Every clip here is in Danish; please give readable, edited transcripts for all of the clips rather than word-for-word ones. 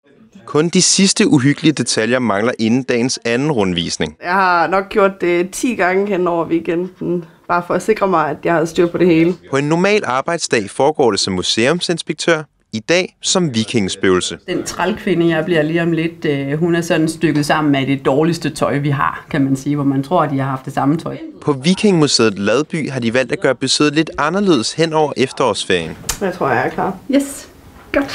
Kun de sidste uhyggelige detaljer mangler inden dagens anden rundvisning. Jeg har nok gjort det 10 gange hen over weekenden, bare for at sikre mig, at jeg havde styr på det hele. På en normal arbejdsdag foregår det som museumsinspektør, i dag som vikingespøgelse. Den trælkvinde, jeg bliver lige om lidt, hun er sådan stykket sammen med det dårligste tøj, vi har, kan man sige, hvor man tror, at de har haft det samme tøj. På Vikingmuseet Ladby har de valgt at gøre besøget lidt anderledes hen over efterårsferien. Jeg tror, jeg er klar. Yes, godt.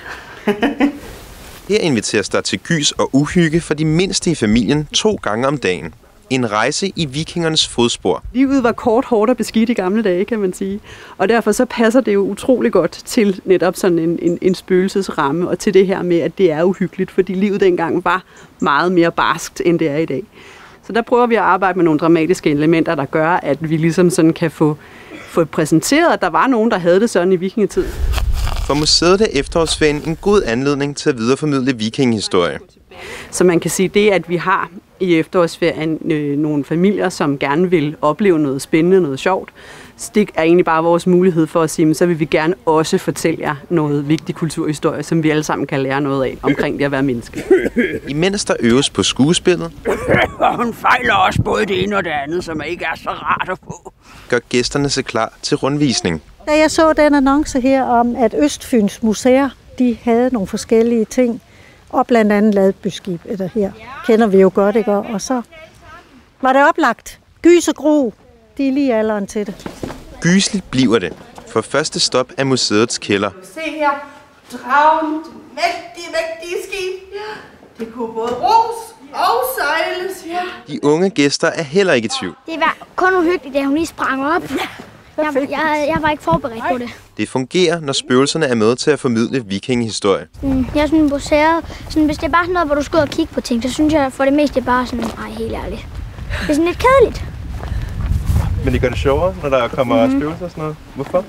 Her inviteres der til gys og uhygge for de mindste i familien 2 gange om dagen. En rejse i vikingernes fodspor. Livet var kort, hårdt og beskidt i gamle dage, kan man sige. Og derfor så passer det jo utrolig godt til netop sådan en spøgelsesramme, og til det her med, at det er uhyggeligt, fordi livet dengang var meget mere barskt, end det er i dag. Så der prøver vi at arbejde med nogle dramatiske elementer, der gør, at vi ligesom sådan kan få præsenteret, at der var nogen, der havde det sådan i vikingetiden. For museet er efterårsferien en god anledning til at videreformidle vikingehistorie. Så man kan sige, det, at vi har i efterårsferien nogle familier, som gerne vil opleve noget spændende, noget sjovt, det er egentlig bare vores mulighed for at sige, så vil vi gerne også fortælle jer noget vigtig kulturhistorie, som vi alle sammen kan lære noget af omkring det at være menneske. Imens der øves på skuespillet, og hun fejler også både det ene og det andet, som ikke er så rart at få, gør gæsterne sig klar til rundvisning. Da jeg så den annonce her om, at Østfyns Museer, de havde nogle forskellige ting, og blandt andet Ladbyskibet her, kender vi jo godt, ikke? Og så var det oplagt. Gys og Gro, de er lige alderen til det. Gysligt bliver det, for første stop er museets kælder. Se her, dragen, mægtige skib. Ja. Det kunne både ros og sejles. Ja. De unge gæster er heller ikke i tvivl. Det var kun uhyggeligt, da hun lige sprang op. Jeg var ikke forberedt på det. Det fungerer, når spøgelserne er med til at formidle vikingehistorie. Jeg synes, museet, hvis det er bare sådan noget, hvor du skal ud og kigge på ting, så synes jeg for det meste bare sådan, nej, helt ærligt. Det er sådan lidt kedeligt. Men det gør det sjovere, når der kommer spøgelser og sådan noget. Hvorfor?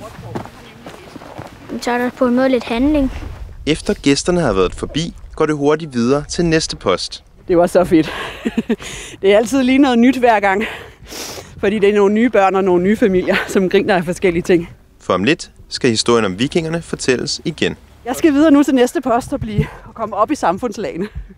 Så er der på en måde lidt handling. Efter gæsterne har været forbi, går det hurtigt videre til næste post. Det var så fedt. Det er altid lige noget nyt hver gang. Fordi det er nogle nye børn og nogle nye familier, som griner af forskellige ting. For om lidt skal historien om vikingerne fortælles igen. Jeg skal videre nu til næste post og komme op i samfundslagene.